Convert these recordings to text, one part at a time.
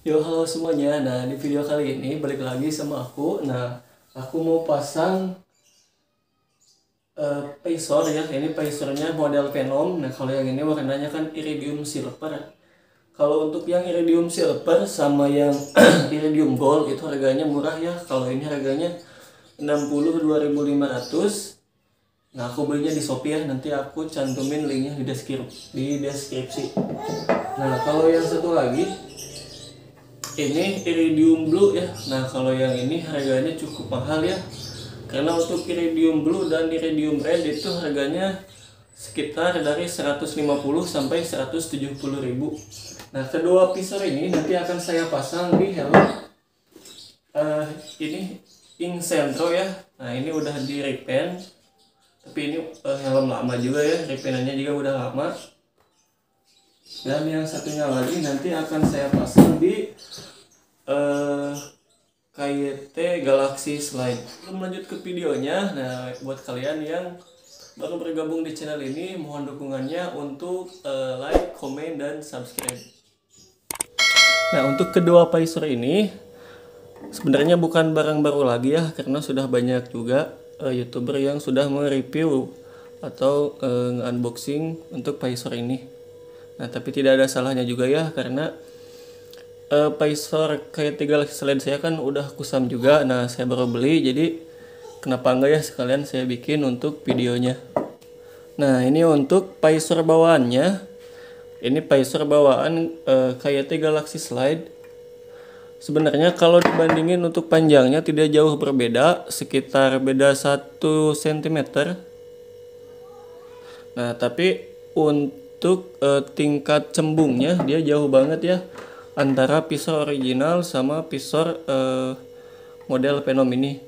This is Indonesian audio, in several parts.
Yo, halo semuanya. Nah, di video kali ini balik lagi sama aku. Nah, aku mau pasang Paysor ya. Ini Paysornya model Venom. Nah, kalau yang ini warnanya kan Iridium Silver. Kalau untuk yang Iridium Silver sama yang Iridium Gold itu harganya murah ya. Kalau ini harganya 62.500. Nah, aku belinya di Shopee ya. Nanti aku cantumin linknya di deskripsi. Nah, kalau yang satu lagi ini Iridium Blue ya. Nah, kalau yang ini harganya cukup mahal ya. Karena untuk Iridium Blue dan Iridium Red itu harganya sekitar dari 150 sampai 170 ribu. Nah, kedua pisau ini nanti akan saya pasang di helm ini Ink Sentro ya. Nah, ini udah di repaint. Tapi ini helm lama juga ya. Repaintannya juga udah lama. Dan yang satunya lagi nanti akan saya pasang di KYT Galaxy Slide. Sebelum lanjut ke videonya, nah buat kalian yang baru bergabung di channel ini, mohon dukungannya untuk like, komen, dan subscribe. Nah, untuk kedua Paysor ini sebenarnya bukan barang baru lagi ya, karena sudah banyak juga YouTuber yang sudah mereview atau unboxing untuk Paysor ini. Nah, tapi tidak ada salahnya juga ya, karena Paysor kayak Galaxy Slide saya kan udah kusam juga. Nah, saya baru beli, jadi kenapa enggak ya sekalian saya bikin untuk videonya. Nah, ini untuk Paysor bawaannya. Ini Paysor bawaan KYT Galaxy Slide. Sebenarnya kalau dibandingin untuk panjangnya tidak jauh berbeda, sekitar beda 1 cm. Nah, tapi untuk tingkat cembungnya dia jauh banget ya antara pisau original sama pisau model Venom ini.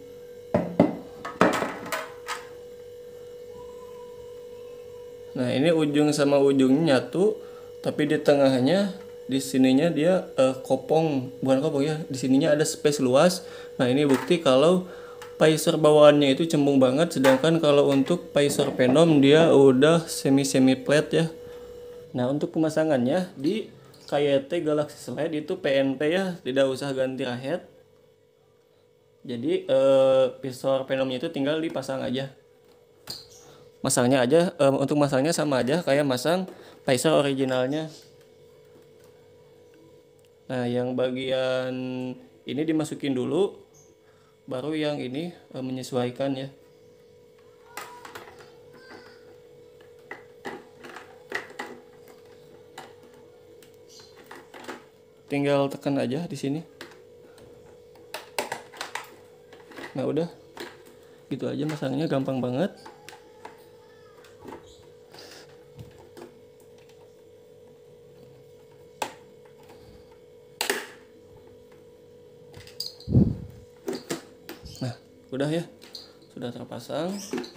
Nah, ini ujung sama ujungnya nyatu, tapi di tengahnya di sininya dia kopong, bukan kopong ya. Di sininya ada space luas. Nah, ini bukti kalau Paysor bawaannya itu cembung banget, sedangkan kalau untuk Paysor Venom dia udah semi flat ya. Nah, untuk pemasangannya di KYT Galaxy Slide itu PNP ya, tidak usah ganti rahet. Jadi Paysor Venomnya itu tinggal dipasang aja. Masangnya aja untuk masangnya sama aja kayak masang Paysor originalnya. Nah, yang bagian ini dimasukin dulu, baru yang ini menyesuaikan ya. Tinggal tekan aja di sini. Nah, udah gitu aja masangnya, gampang banget. Nah, udah ya, sudah terpasang.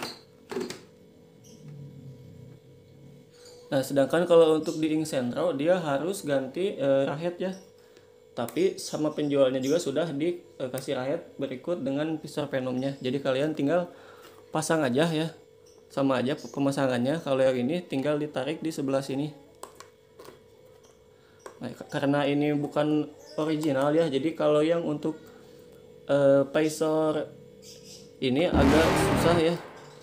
Nah, sedangkan kalau untuk di Ink Sentro dia harus ganti rahet ya. Tapi sama penjualnya juga sudah dikasih rahet berikut dengan Paysor Venomnya. Jadi kalian tinggal pasang aja ya. Sama aja pemasangannya. Kalau yang ini tinggal ditarik di sebelah sini. Nah, karena ini bukan original ya. Jadi kalau yang untuk Paysor ini agak susah ya.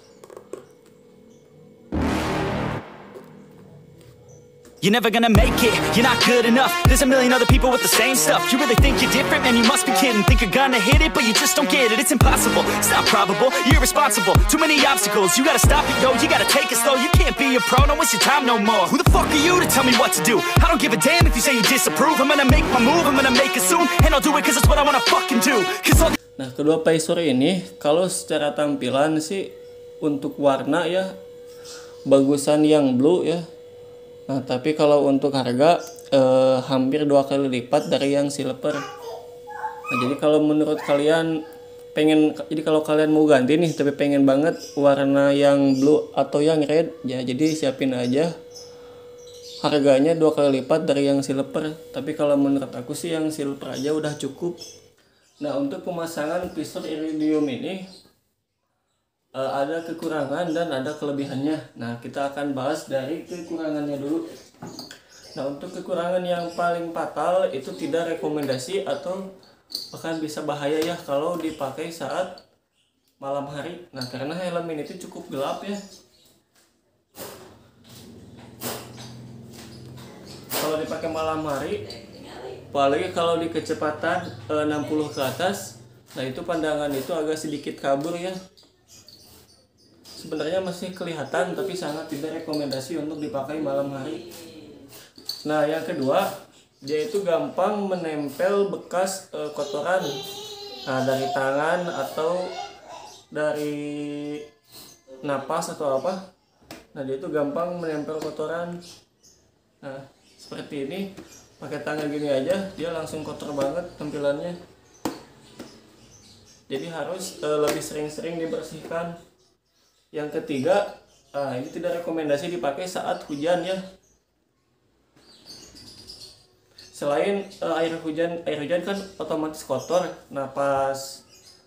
You're never gonna make it, you're not good enough. There's a million other people with the same stuff. You really think you're different, man, you must be kidding. Think you're gonna hit it, but you just don't get it. It's impossible, it's not probable, you're irresponsible. Too many obstacles, you gotta stop it, yo. You gotta take it slow, you can't be a pro, don't waste your time no more. Who the fuck are you to tell me what to do? I don't give a damn if you say you disapprove. I'm gonna make my move, I'm gonna make it soon. And I'll do it cause it's what I wanna fucking do. Nah, kedua Paysor ini kalau secara tampilan sih untuk warna ya bagusan yang blue ya. Nah, tapi kalau untuk harga hampir 2 kali lipat dari yang silver. Nah, jadi kalau menurut kalian kalau kalian mau ganti nih tapi pengen banget warna yang blue atau yang red ya, jadi siapin aja harganya 2 kali lipat dari yang silver. Tapi kalau menurut aku sih yang silver aja udah cukup. Nah, untuk pemasangan Paysor Iridium ini ada kekurangan dan ada kelebihannya. Nah, kita akan bahas dari kekurangannya dulu. Nah, untuk kekurangan yang paling fatal itu tidak rekomendasi atau bahkan bisa bahaya ya kalau dipakai saat malam hari. Nah, karena helm ini itu cukup gelap ya. Kalau dipakai malam hari, apalagi kalau di kecepatan 60 ke atas, nah itu pandangan itu agak sedikit kabur ya. Sebenarnya masih kelihatan tapi sangat tidak rekomendasi untuk dipakai malam hari. Nah, yang kedua, dia itu gampang menempel bekas kotoran. Nah, dari tangan atau dari napas atau apa. Nah, dia itu gampang menempel kotoran. Nah, seperti ini, pakai tangan gini aja, dia langsung kotor banget tampilannya. Jadi harus lebih sering-sering dibersihkan. Yang ketiga, ini tidak rekomendasi dipakai saat hujan ya. Selain air hujan kan otomatis kotor. Nah, pas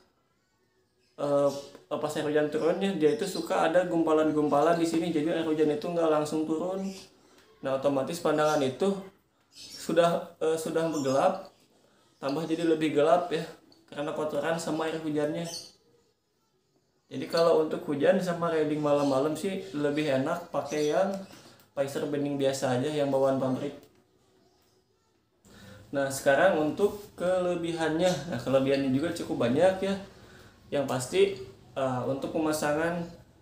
air hujan turunnya, dia itu suka ada gumpalan-gumpalan di sini. Jadi air hujan itu nggak langsung turun. Nah, otomatis pandangan itu sudah bergelap, tambah jadi lebih gelap ya, karena kotoran sama air hujannya. Jadi kalau untuk hujan sama riding malam-malam sih lebih enak pakai yang visor bening biasa aja yang bawaan pabrik. Nah, sekarang untuk kelebihannya. Nah, kelebihannya juga cukup banyak ya. Yang pasti untuk pemasangan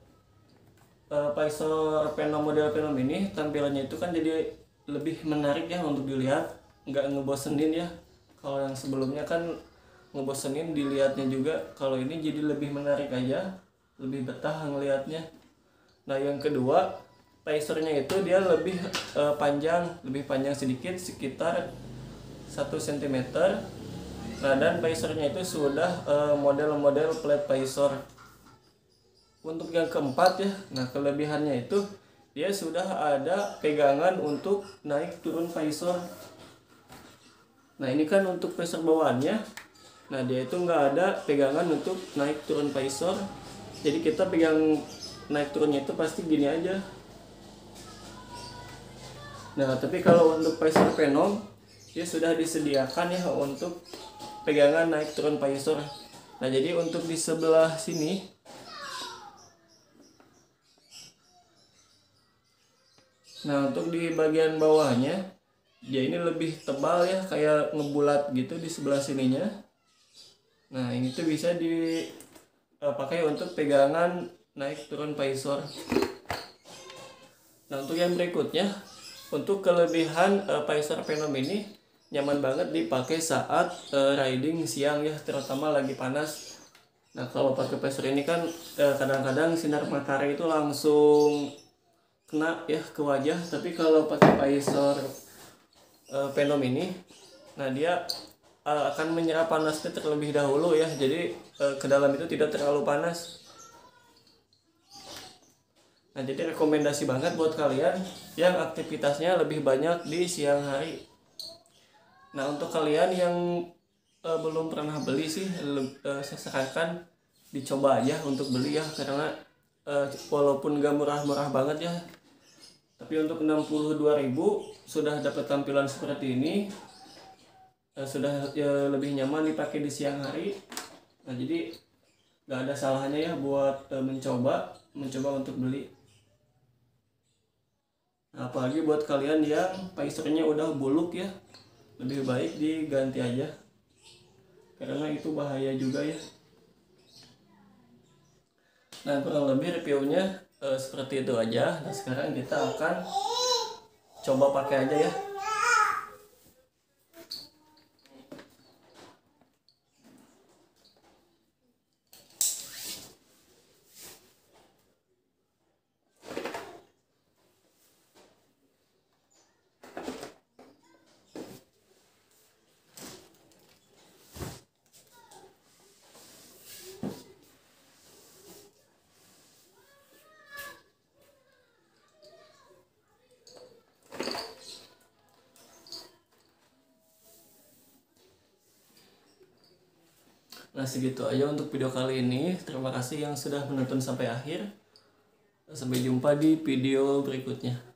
visor Venom model Venom ini, tampilannya itu kan jadi lebih menarik ya untuk dilihat, nggak ngebosenin ya. Kalau yang sebelumnya kan ngebosenin dilihatnya juga. Kalau ini jadi lebih menarik aja, lebih betah ngelihatnya. Nah, yang kedua, visornya itu dia lebih panjang sedikit, sekitar 1 cm. Nah, dan visornya itu sudah model-model flat visor. Untuk yang keempat ya, nah kelebihannya itu dia sudah ada pegangan untuk naik turun visor. Nah, ini kan untuk visor bawaannya. Nah, dia itu nggak ada pegangan untuk naik turun visor. Jadi kita pegang naik turunnya itu pasti gini aja. Nah, tapi kalau untuk visor Venom, dia sudah disediakan ya untuk pegangan naik turun visor. Nah, jadi untuk di sebelah sini, nah untuk di bagian bawahnya, dia ini lebih tebal ya, kayak ngebulat gitu di sebelah sininya. Nah, ini tuh bisa dipakai untuk pegangan naik turun visor. Nah, untuk yang berikutnya, untuk kelebihan visor Venom ini nyaman banget dipakai saat riding siang ya, terutama lagi panas. Nah, kalau pakai visor ini kan kadang-kadang sinar matahari itu langsung kena ya ke wajah. Tapi kalau pakai visor Venom ini, nah dia akan menyerap panasnya terlebih dahulu ya. Jadi ke dalam itu tidak terlalu panas. Nah, jadi rekomendasi banget buat kalian yang aktivitasnya lebih banyak di siang hari. Nah, untuk kalian yang belum pernah beli sih, saya sarankan dicoba aja untuk beli ya, karena walaupun gak murah-murah banget ya, tapi untuk 62.000 sudah dapat tampilan seperti ini, sudah lebih nyaman dipakai di siang hari. Nah, jadi gak ada salahnya ya buat mencoba untuk beli. Nah, apalagi buat kalian yang visornya udah buluk ya, lebih baik diganti aja, karena itu bahaya juga ya. Nah, kurang lebih reviewnya seperti itu aja. Nah, sekarang kita akan coba pakai aja ya. Nah, segitu aja untuk video kali ini. Terima kasih yang sudah menonton sampai akhir. Sampai jumpa di video berikutnya.